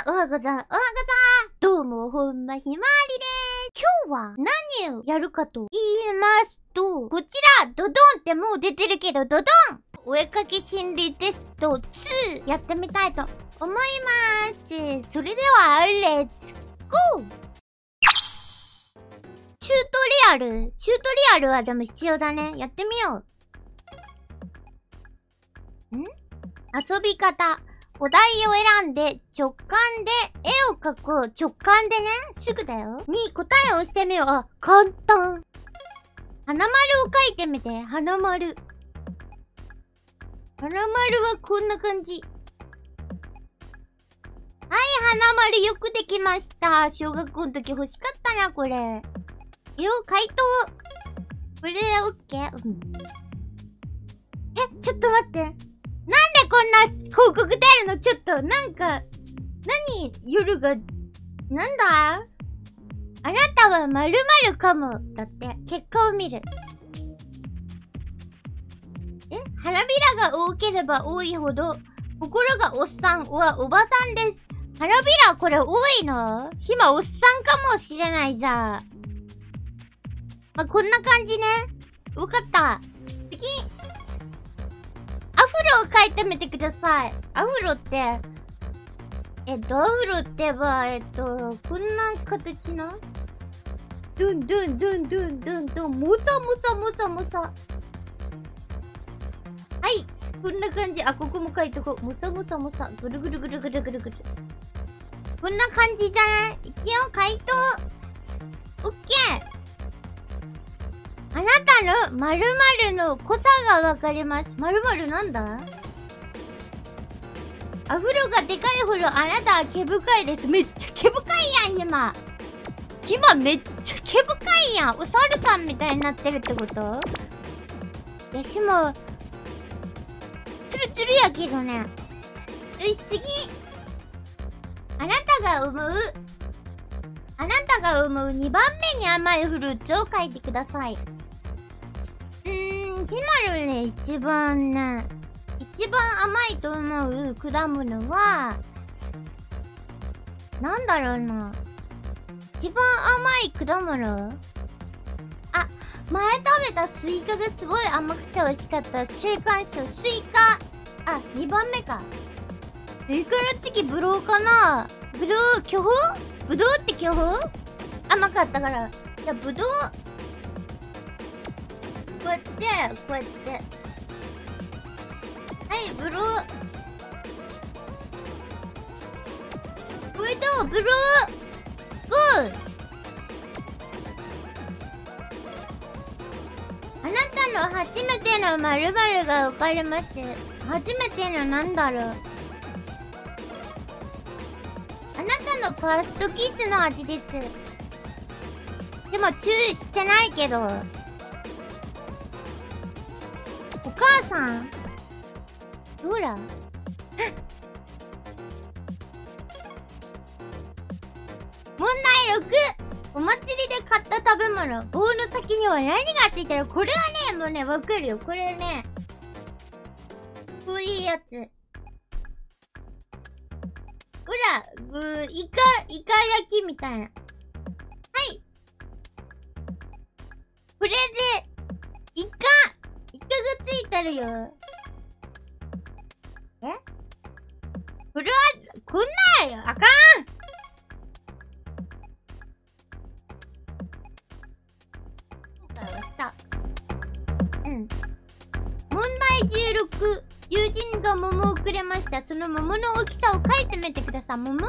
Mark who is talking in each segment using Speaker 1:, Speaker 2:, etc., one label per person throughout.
Speaker 1: おはござん。どうも、ほんまひまわりでーす。今日は何をやるかと言いますと、こちら、ドドンってもう出てるけど、ドドンお絵かき心理テスト2やってみたいと思います。それでは、レッツゴー。チュートリアルはでも必要だね。やってみよう。遊び方。お題を選んで直感で絵を描く。直感でね。すぐだよ。に答えを押してみよう。あ、簡単。花丸を描いてみて。花丸。花丸はこんな感じ。はい、花丸よくできました。小学校の時欲しかったな、これ。よ、回答。これでオッケー。ちょっと待って。なんでこんな広告出るの？ちょっと、なんか、夜が、なんだ？あなたは〇〇かも。だって、結果を見る。花びらが多ければ多いほど、心がおっさんはおばさんです。花びらこれ多いの？今おっさんかもしれないじゃん。まあ、こんな感じね。わかった。次。アフロを描いてみてください。アフロって、アフロってば、こんな形のドゥンドゥンドゥンドゥンドゥンドゥン、もさもさもさもさ。はい。こんな感じ。あ、ここも描いとこう。もさもさもさ。ぐるぐるぐるぐるぐるぐる。こんな感じじゃない？いくよ、回答。オッケー。あなたの〇〇の濃さがわかります。〇〇なんだ？アフロがでかいほどあなたは毛深いです。めっちゃ毛深いやん、今。今めっちゃ毛深いやん。お猿さんみたいになってるってこと？私も、ツルツルやけどね。よし、次。あなたが思う2番目に甘いフルーツを書いてください。ひまるね、一番甘いと思う果物は、なんだろうな。一番甘い果物？あ、前食べたスイカがすごい甘くて美味しかった。正解しよう。スイカ。あ、2番目か。スイカの次ブドウかな？ブドウ、巨峰？ブドウって巨峰？甘かったから。じゃあ、ブドウ。こうやって。はい、ブドウ。ブドウ。ゴー。あなたの初めての〇〇がわかります。初めてのなんだろう。あなたのファーストキスの味です。でもチューしてないけど。お母さん？ほら。問題6。お祭りで買った食べ物。棒の先には何がついてる？これはね、もうね、わかるよ。これね。こういうやつ。ほら、イカ焼きみたいな。はい。これで、イカがついてるよ。これは、こんなんよ。あかん！問題16。友人が桃をくれました。その桃の大きさを書いてみてください。桃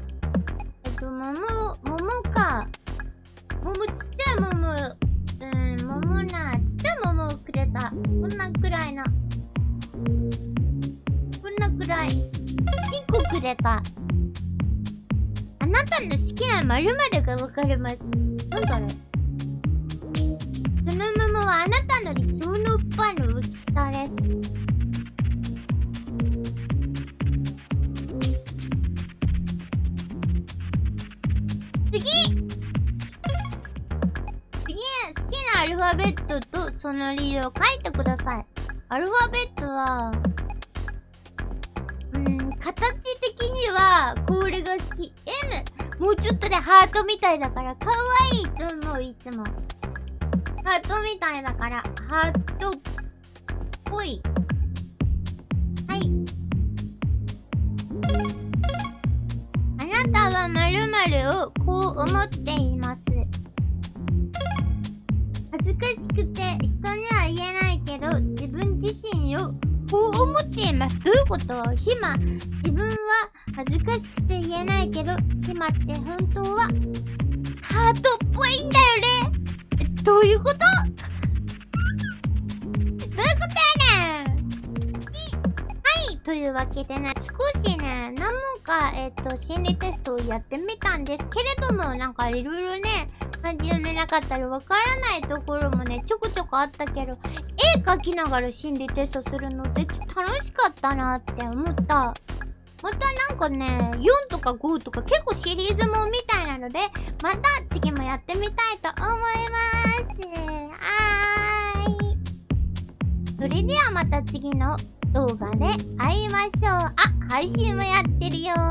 Speaker 1: か。桃、ちっちゃい桃。桃な。ちっちゃい桃をくれた。こんなくらい。1個くれた。あなたの好きな〇〇がわかります。なんだろう。その桃はあなたの理想のパンの大きさです。次好きなアルファベットとその理由を書いてください。アルファベットは、形的にははこれが好き。M。もうちょっとでハートみたいだから可愛いと思う、いつも。ハートみたいだから、ハートっぽい。はい。あなたは〇〇をこう思っています。恥ずかしくて人には言えないけど、自分自身をこう思っています。どういうこと？ひま、自分は恥ずかしくて言えないけど、ひまって本当はハートっぽいんだよね。どういうこと？どういうことやねん。はい、というわけでね、少しね、何問か、心理テストをやってみたんですけれども、なんかいろいろね、感じ読めなかったりわからないところもね、ちょこちょこあったけど、絵描きながら心理テストするのって楽しかったなって思った。またなんかね、4とか5とか結構シリーズもんみたいなので、また次もやってみたいと思います。それではまた次の動画で会いましょう。あ、配信もやってるよ。